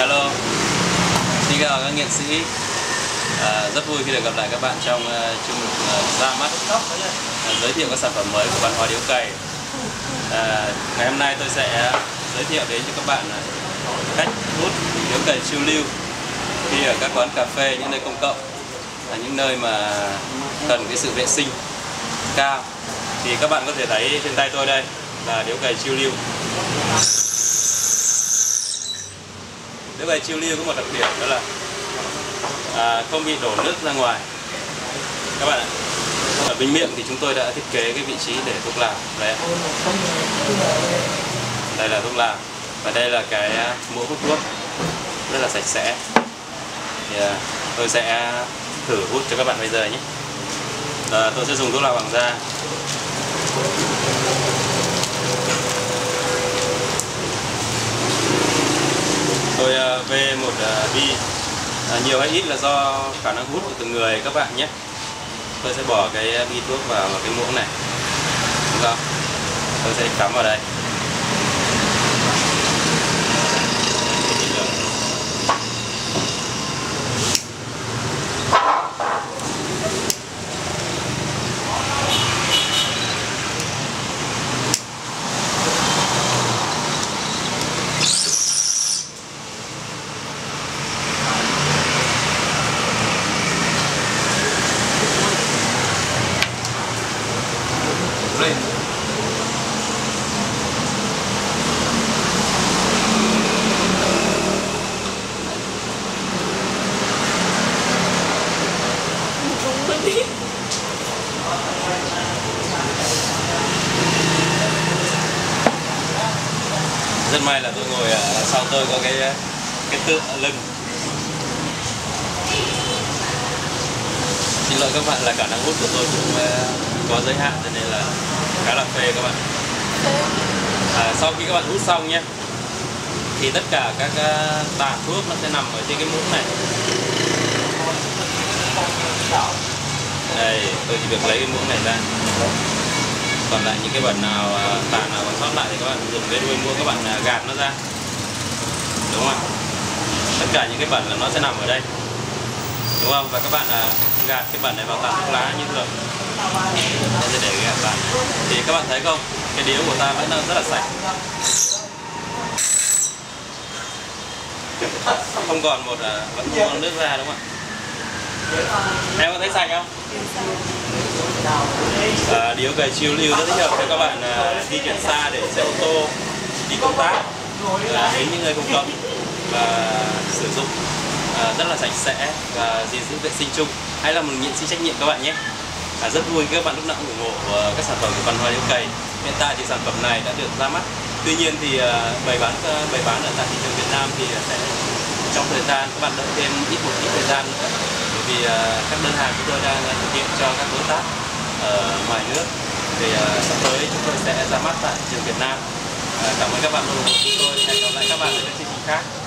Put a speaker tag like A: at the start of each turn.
A: Hello, xin chào các nghệ sĩ. Rất vui khi được gặp lại các bạn trong chương mục ra mắt giới thiệu các sản phẩm mới của Văn Hóa Điếu Cày. Ngày hôm nay tôi sẽ giới thiệu đến cho các bạn cách hút điếu cày chiêu lưu khi ở các quán cà phê, những nơi công cộng, những nơi mà cần cái sự vệ sinh cao. Thì các bạn có thể thấy trên tay tôi đây là điếu cày chiêu lưu. Điếu cày chiêu lưu có một đặc điểm đó là không bị đổ nước ra ngoài các bạn ạ. Ở bên miệng thì chúng tôi đã thiết kế cái vị trí để thuốc lào đấy. Đây là thuốc lào và đây là cái muỗng hút thuốc rất là sạch sẽ. Thì tôi sẽ thử hút cho các bạn bây giờ nhé. Tôi sẽ dùng thuốc lào bằng da. Tôi về một bi, nhiều hay ít là do khả năng hút của từng người các bạn nhé. Tôi sẽ bỏ cái bi thuốc vào cái muỗng này, đúng không? Tôi sẽ cắm vào đây. Rất may là tôi ngồi ở sau tôi có cái tựa lưng. Xin lỗi các bạn là khả năng hút của tôi cũng có giới hạn, cho nên là khá là phê các bạn. Sau khi các bạn hút xong nhé, thì tất cả các tàn thuốc nó sẽ nằm ở trên cái muỗng này. Đây, tôi chỉ việc lấy cái muỗng này ra. Còn lại những cái bẩn nào, tàn nào còn sót lại thì các bạn dùng cái đuôi muỗng các bạn gạt nó ra, đúng không ạ? Tất cả những cái bẩn là nó sẽ nằm ở đây, đúng không? Và các bạn gạt cái bẩn này vào tàn thuốc lá như thường. Tôi sẽ để gạt vào. Thì các bạn thấy không? Cái điếu của ta vẫn rất là sạch, không còn một vẫn không có nước ra, đúng không ạ? Em có thấy sạch không? Điếu cày chiêu lưu rất thích hợp cho các bạn di chuyển xa để xe ô tô, đi công tác, đến những nơi công cộng và sử dụng rất là sạch sẽ và gìn giữ vệ sinh chung. Hãy là một nghệ sĩ trách nhiệm các bạn nhé. Rất vui các bạn lúc nào cũng ủng hộ các sản phẩm của Văn Hóa Điếu Cày. Hiện tại thì sản phẩm này đã được ra mắt. Tuy nhiên thì bày bán ở tại thị trường Việt Nam thì sẽ trong thời gian các bạn đợi thêm một ít thời gian nữa, bởi vì các đơn hàng chúng tôi đang thực hiện cho các đối tác ở ngoài nước. Thì sắp tới chúng tôi sẽ ra mắt tại thị trường Việt Nam. Cảm ơn các bạn ủng hộ chúng tôi. Hẹn gặp lại các bạn ở các chương trình khác.